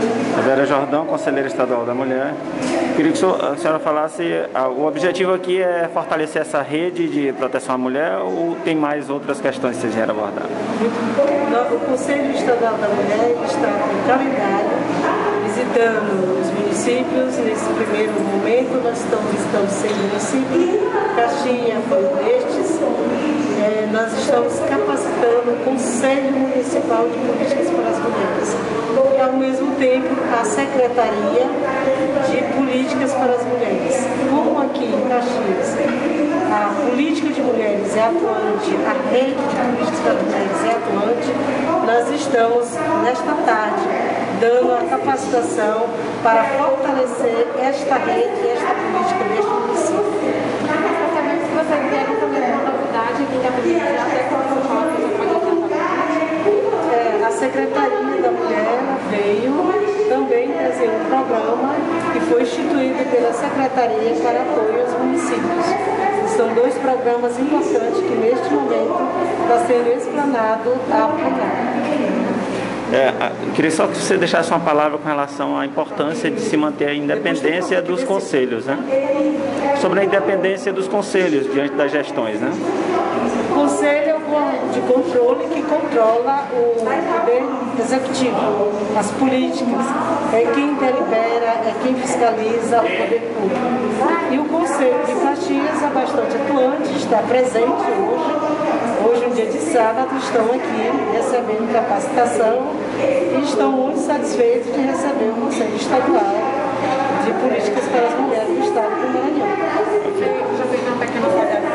Vera Jordão, conselheira estadual da mulher. Queria que a senhora falasse, o objetivo aqui é fortalecer essa rede de proteção à mulher ou tem mais outras questões que vocês vieram abordar? O Conselho Estadual da Mulher está com calendário, visitando os municípios. Nesse primeiro momento nós estamos visitando 6 municípios, Caxias foi um destes. Nós estamos capacitando o Conselho Municipal de Políticas para as Mulheres e, ao mesmo tempo, a Secretaria de Políticas para as Mulheres. Como aqui em Caxias a política de mulheres é atuante, a rede de políticas para as mulheres é atuante, nós estamos, nesta tarde, dando a capacitação para fortalecer esta rede e esta política deste município. Sabemos que vocês vieram também uma novidade que a A Secretaria da Mulher veio também trazer um programa que foi instituído pela Secretaria para apoio aos municípios. São 2 programas importantes que neste momento está sendo explanado a plenária. Queria só que você deixasse uma palavra com relação à importância de se manter a independência dos conselhos, né? Sobre a independência dos conselhos diante das gestões, né? O conselho é o órgão de controle que controla o poder executivo, as políticas, é quem delibera, é quem fiscaliza o poder público. E o Conselho de Caxias é bastante atuante, está presente hoje. Hoje, no dia de sábado, estão aqui recebendo capacitação e estão muito satisfeitos de receber o Conselho Estadual de Políticas para as Mulheres do Estado do Maranhão. Já fez uma pequena avaliação